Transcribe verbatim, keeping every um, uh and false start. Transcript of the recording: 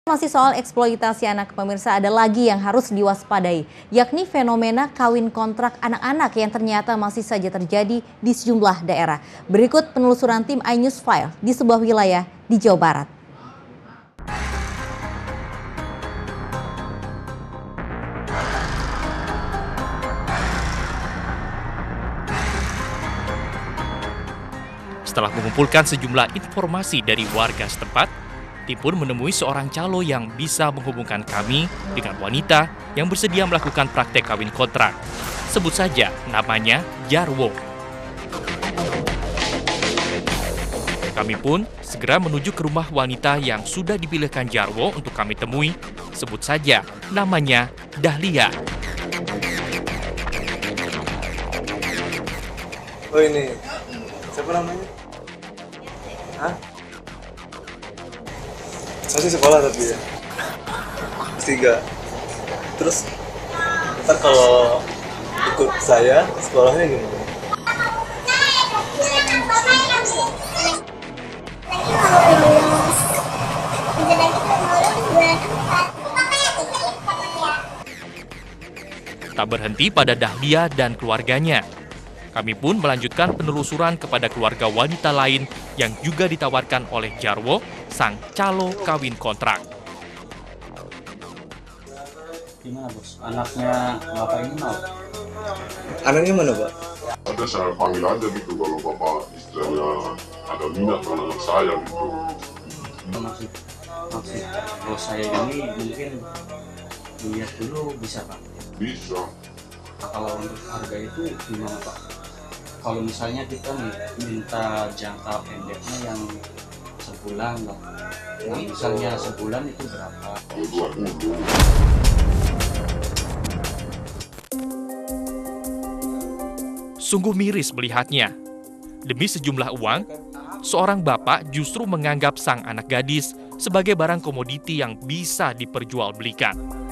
Masih soal eksploitasi anak, pemirsa, ada lagi yang harus diwaspadai, yakni fenomena kawin kontrak anak-anak yang ternyata masih saja terjadi di sejumlah daerah. Berikut penelusuran tim iNews File di sebuah wilayah di Jawa Barat. Setelah mengumpulkan sejumlah informasi dari warga setempat, tim pun menemui seorang calo yang bisa menghubungkan kami dengan wanita yang bersedia melakukan praktek kawin kontrak. Sebut saja namanya Jarwo. Kami pun segera menuju ke rumah wanita yang sudah dipilihkan Jarwo untuk kami temui. Sebut saja namanya Dahlia. Oh ini, siapa namanya? Hah? Masih sekolah tapi ya? Tiga. Terus ntar kalau ikut saya sekolahnya gimana? Tak berhenti pada Dahlia dan keluarganya. Kami pun melanjutkan penelusuran kepada keluarga wanita lain yang juga ditawarkan oleh Jarwo, sang calo kawin kontrak. Gimana bos? Anaknya bapak ini mau? Anaknya mana Pak? Ada saya panggil aja gitu kalau bapak istilahnya ada minat dengan anak saya gitu. Maksud, maksud bos saya ini mungkin lihat dulu bisa pak? Bisa. Nah, kalau untuk harga itu gimana pak? Kalau misalnya kita minta jangka pendeknya yang sebulan lah. Nah, misalnya sebulan itu berapa? dua puluh. Sungguh miris melihatnya. Demi sejumlah uang, seorang bapak justru menganggap sang anak gadis sebagai barang komoditi yang bisa diperjualbelikan.